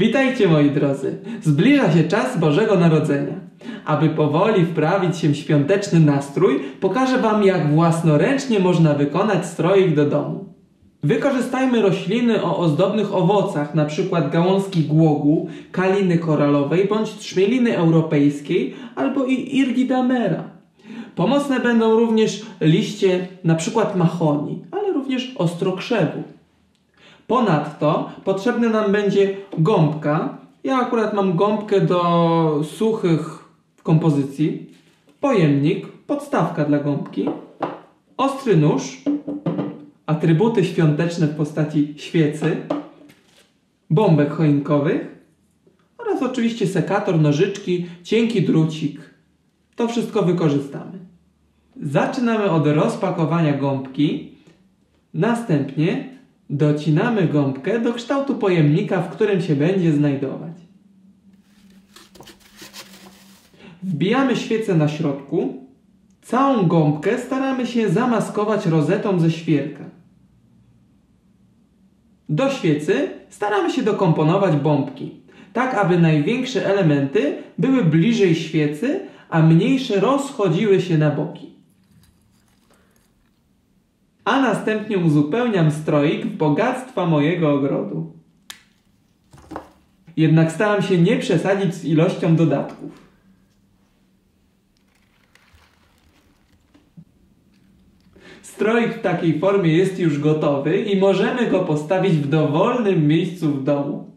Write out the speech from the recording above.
Witajcie moi drodzy, zbliża się czas Bożego Narodzenia. Aby powoli wprawić się w świąteczny nastrój, pokażę Wam, jak własnoręcznie można wykonać stroik do domu. Wykorzystajmy rośliny o ozdobnych owocach, np. gałązki głogu, kaliny koralowej bądź trzmieliny europejskiej albo i irgidamera. Pomocne będą również liście np. mahonii, ale również ostrokrzewu. Ponadto potrzebna nam będzie gąbka. Ja akurat mam gąbkę do suchych kompozycji, pojemnik, podstawka dla gąbki, ostry nóż, atrybuty świąteczne w postaci świecy, bombek choinkowych oraz oczywiście sekator, nożyczki, cienki drucik. To wszystko wykorzystamy. Zaczynamy od rozpakowania gąbki, następnie docinamy gąbkę do kształtu pojemnika, w którym się będzie znajdować. Wbijamy świecę na środku. Całą gąbkę staramy się zamaskować rozetą ze świerka. Do świecy staramy się dokomponować bombki, tak aby największe elementy były bliżej świecy, a mniejsze rozchodziły się na boki. A następnie uzupełniam stroik w bogactwa mojego ogrodu. Jednak staram się nie przesadzić z ilością dodatków. Stroik w takiej formie jest już gotowy i możemy go postawić w dowolnym miejscu w domu.